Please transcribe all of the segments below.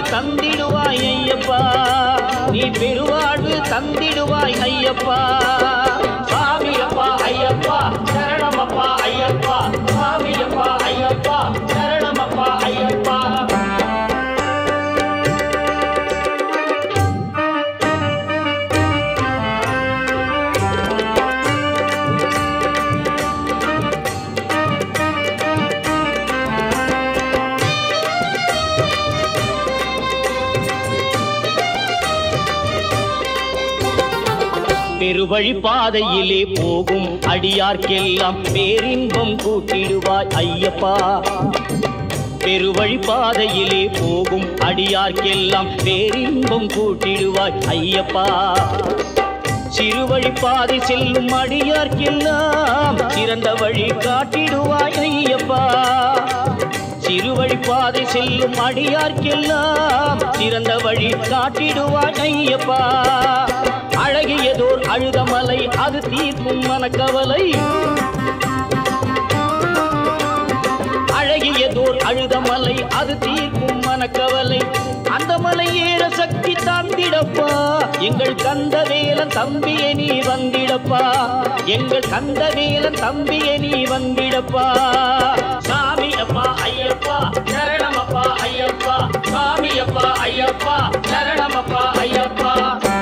தந்திடுவாய் ஐயப்பா, நீ பெருவாழ்வு தந்திடுவாய் ஐயப்பா. சாமியப்பா ஐயப்பா சரணமப்பா ஐயப்பா, சாமியப்பா ஐயப்பா சரணமப்பா ஐயப்பா. பெருவழி பாதையிலே போகும் அடியார்க்கெல்லாம் பேரின்பம் கூட்டிடுவாய் ஐயப்பா. பெருவழி பாதையிலே போகும் அடியார்க்கெல்லாம் பேரின்பம் கூட்டிடுவாய் ஐயப்பா. சிறுவழி பாதை செல்லும் அடியார்க்கெல்லாம் சிறந்த வழி காட்டிடுவாய் ஐயப்பா. சிறுவழி பாதை செல்லும் அடியார்க்கெல்லாம் சிறந்த வழி காட்டிடுவாய் ஐயப்பா. அழகியதோர் அழுதமலை அது தீர்க்கும் மனக்கவலை, அழகியதோர் அழுதமலை அது தீர்க்கும் மனக்கவலை. அந்த மலை ஏற சக்தி தந்திடப்பா, எங்கள் கந்தவேலன் தம்பியை நீ வந்திடப்பா, எங்கள் கந்தவேலன் தம்பியை நீ வந்திடப்பா. சாமி அப்பா ஐயப்பா சரணமப்பா ஐயப்பா, சாமி அப்பா ஐயப்பா சரணமப்பா ஐயப்பா.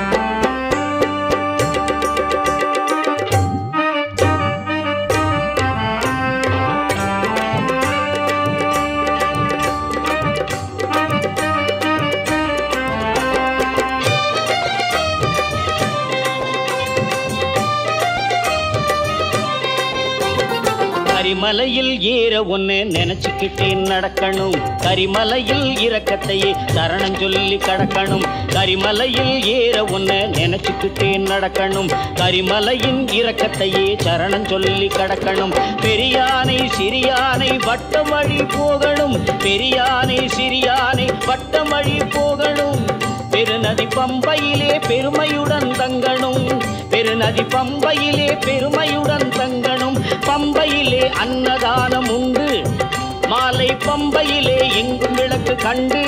கரிமலையில் ஏற ஒன்னு நினைச்சுக்கிட்டே நடக்கணும், கரிமலையில் இரக்கத்தையே சரணம் சொல்லி கடக்கணும். கரிமலையில் ஏற ஒன்னு நினைச்சுக்கிட்டே நடக்கணும், கரிமலையின் இரக்கத்தையே சரணம் சொல்லி கடக்கணும். பெரியானை சிறியானை வட்டம் வழி போகணும், பெரியானை சிறியானை வட்டம் வழி போகணும். பெருநதி பம்பையிலே பெருமையுடன் தங்கணும், பெருநதி பம்பையிலே பெருமையுடன் தங்கணும். பம்பையிலே அன்னதானம் உண்டு, மாலை பம்பையிலே எங்கும் விளக்கு கண்டு.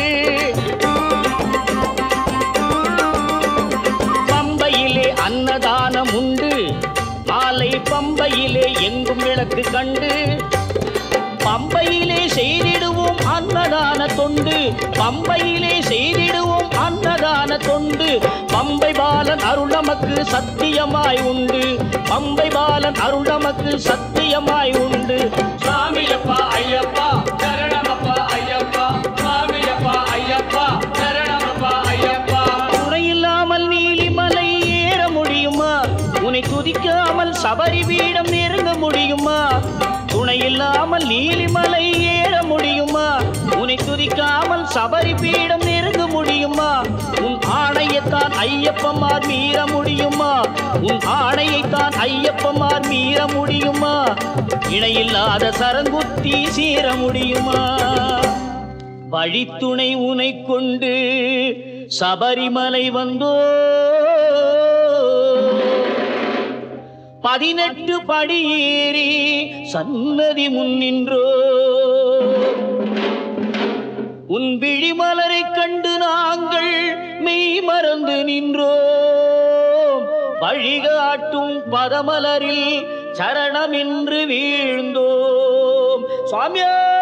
பம்பையிலே அன்னதானம் உண்டு, மாலை பம்பையிலே எங்கும் விளக்கு கண்டு. பம்பையிலே செய்திடுவோம் அன்னதான தொண்டு, பம்பையிலே செய்திடுவோம் அன்னதான தொண்டு. பம்பை பாலன் அருள் நமக்கு சத்தியமாய் உண்டு, பம்பை பாலன் அருள் நமக்கு சத்தியமாய் உண்டு. சாமியப்பா ஐயப்பா சரணமப்பா ஐயப்பா, சாமியப்பா ஐயப்பா சரணமப்பா ஐயப்பா. துணையில்லாமல் நீலிமலை ஏற முடியுமா, உன்னை துதிக்காமல் சபரி பீடம் நெருங்க முடியுமா. துணையில்லாமல் நீலிமலை ஏற முடியுமா, உன்னை துதிக்காமல் சபரி பீடம் நெருங்க முடியுமா. உன் ஆணையத்தான் ஐயப்பமார் மீற முடியுமா, உன் ஆணையைத்தான் ஐயப்பமார் மீற முடியுமா. இணையில்லாத சரங்குத்தி சீர முடியுமா. வழித்துணை உனை கொண்டு சபரிமலை வந்தோ, 18 படி ஏறி சன்னதி முன்னின்றோ. உன் விழிமலரை கண்டு நாங்கள் மெய் மறந்து நின்றோம், வழிகாட்டும் பதமலரில் சரணம் என்று வீழ்ந்தோம். சுவாமியே